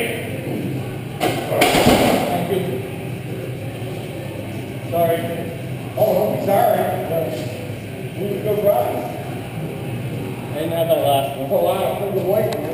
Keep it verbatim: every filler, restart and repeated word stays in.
Thank you. Sorry. Oh, don't be sorry. We would go drive. I didn't have that last one. Oh, wow. Wait.